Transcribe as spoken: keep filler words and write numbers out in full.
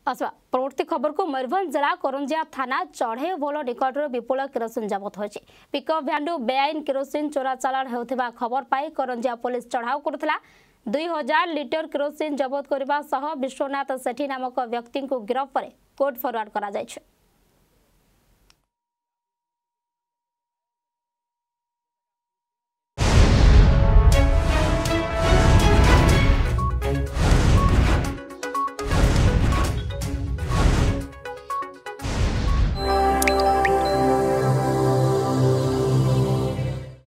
आसवा परवर्ती खबर को मयूरभंज जिला करंजिया थाना चढ़े भोल निकट विपुल केरोसिन जबत होइछि। पिकअप भ्यानु बेआईन केरोसिन चोरा चालाण हेउथिबा खबर पाई करंजिया पुलिस चढ़ाऊ करथिला। दुई हजार लिटर केरोसिन जबत करबा सह विश्वनाथ सेठी नामक व्यक्ति को गिरफ्त पर कोर्ट फरवर्ड करा जायछि।